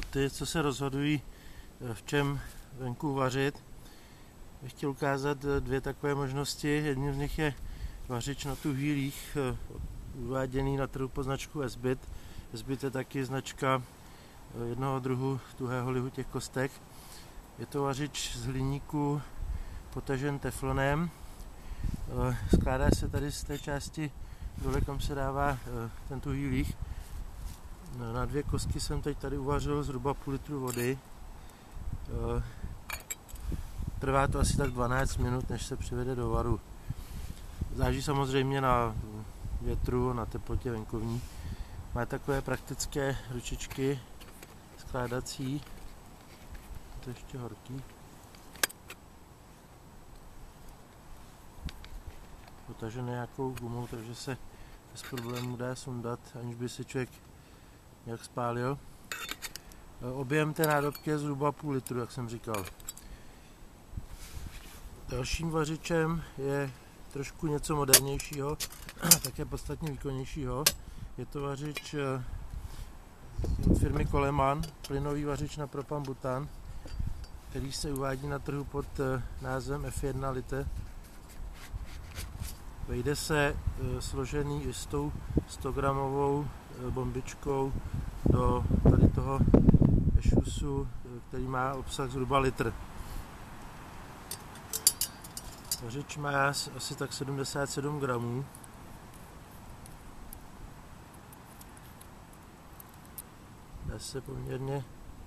ty, co se rozhodují, v čem venku vařit, bych chtěl ukázat dvě takové možnosti. Jedním z nich je vařič na tuhýlích, uváděný na trhu pod značku S-Bit. S-Bit je taky značka jednoho druhu tuhého lihu těch kostek. Je to vařič z hliníku potažen teflonem. Skládá se tady z té části dole, kam se dává ten tuhý líh. Na dvě kostky jsem teď tady uvařil zhruba půl litru vody. Trvá to asi tak 12 minut, než se přivede do varu. Záleží samozřejmě na větru, na teplotě venkovní. Má takové praktické ručičky skládací. To je ještě horký. Potažené nějakou gumou, takže se bez problémů dá sundat, aniž by se člověk nějak spálil. Objem té nádobky je zhruba půl litru, jak jsem říkal. Dalším vařičem je trošku něco modernějšího, také podstatně výkonnějšího. Je to vařič od firmy Coleman, plynový vařič na propan butan, který se uvádí na trhu pod názvem F1 liter. Vejde se složený i s tou 100 gramovou bombičkou do tady toho ešusu, který má obsah zhruba litr. Vařič má asi tak 77 gramů. Dá se poměrně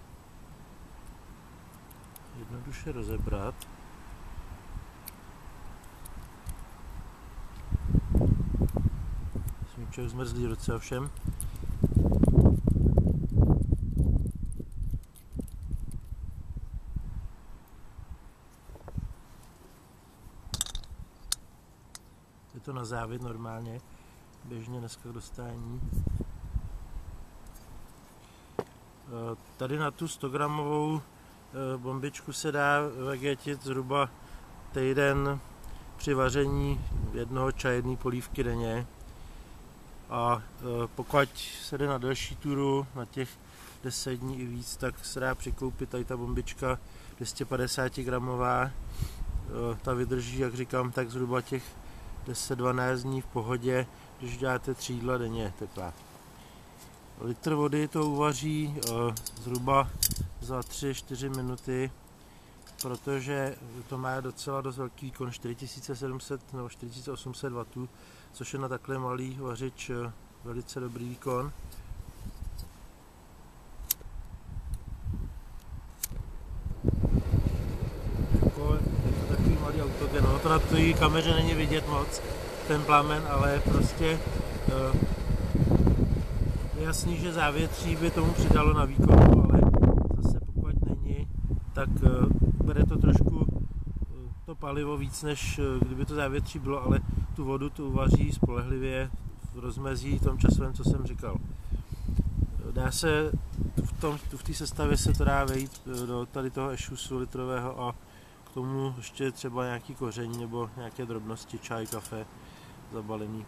jednoduše rozebrat. Jsem člověk zmrzlý ruce ovšem. Je to na závit normálně, běžně dneska k dostání. Tady na tu 100 gramovou bombičku se dá vegetit zhruba týden při vaření jednoho čaje, jedné polívky denně. A pokud se jde na delší túru, na těch 10 dní i víc, tak se dá přikoupit tady ta bombička 250 gramová. Ta vydrží, jak říkám, tak zhruba těch 10-12 dní v pohodě, když děláte 3 jídla denně teplá. Litr vody to uvaří zhruba za 3-4 minuty, protože to má docela dost velký výkon, 4700 nebo 4800 W, což je na takhle malý vařič velice dobrý výkon. Je to takový malý autogen, no to na té kameře není vidět moc, ten plamen, ale prostě je jasný, že závětří by tomu přidalo na výkonu, ale zase pokud není, tak bere to trošku to palivo víc, než kdyby to závětří bylo, ale tu vodu tu uvaří spolehlivě v rozmezí tom časovém, co jsem říkal. Dá se v té sestavě se to dá vejít do tady toho ešusu litrového a k tomu ještě třeba nějaký koření nebo nějaké drobnosti, čaj, kafe zabalený.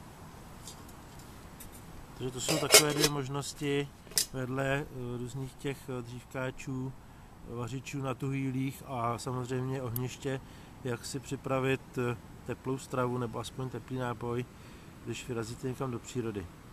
Takže to jsou takové dvě možnosti vedle různých těch dřívkáčů, vařičů na tuhý líh a samozřejmě ohniště, jak si připravit teplou stravu nebo aspoň teplý nápoj, když vyrazíte někam do přírody.